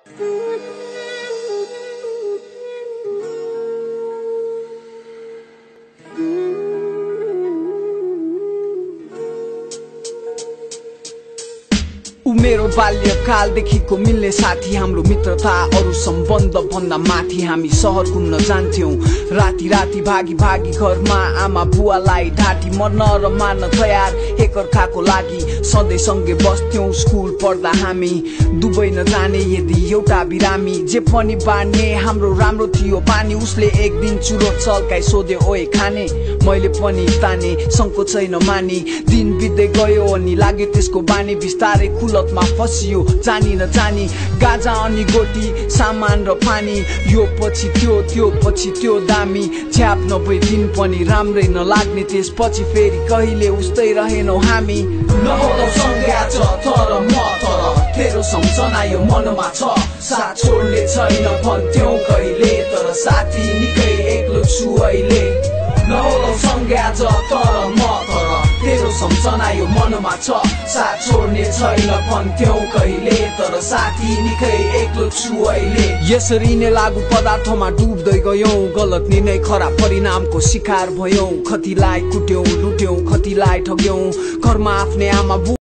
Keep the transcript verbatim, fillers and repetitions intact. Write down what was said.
मेरो बाल्यकालदेखिको मिल्ने साथी, हाम्रो मित्रता अरु सम्बन्ध भन्दा माथि। हामी सहर घुम्न जान्थ्यौं राति राति भागी भागी, घरमा आमा बुवालाई ढाँटी मर्न र मार्न तयार एकअर्काको लागि। सधैँ सँगै बस्थ्यौं स्कुल पढ्दा हामी, दुबई नजाने यदि एउटा बिरामी। जे पनि बाँड्ने हाम्रो राम्रो थियो पानी। उसले एक दिन चुरोट चल्काई सोध्यो ओए खाने, मैले पनि ताने संकोच छैन मानी। दिन बित्दै गयो अनि लाग्यो त्यसको बानी, बिस्तारै कुलतमा फसियो जानी नजानी। गाजा अनि गोटी सामान र पानी, यो पछि त्यो त्यो पछि त्यो दामी। छ्याप नभई दिन पनि राम्रै नलाग्ने, त्यसपछि फेरि कहिले उस्तै रहेनौ हामी। नहोला सँगै आज तर म तर तेरो सम्झना यो मनमा छ। साथ छोड्ने छैन भन्थ्यौ कहिले, तर साथी निकै एक्लो छु अहिले। नहोला सँगै आज तर म तर तेरो सम्झना यो मनमा छ। साथ छोड्ने छैन भन्थ्यौ कहिले, तर साथी निकै एक्लो छु अहिले। यसरी नै लागु पदार्थमा डुब्दै गयौं, गलत निर्णय खराब परिणामको शिकार भयौं। कतिलाई कुट्यौं लुट्यौं, कतिलाई ठग्यौं, घरमा आफ्नै आमा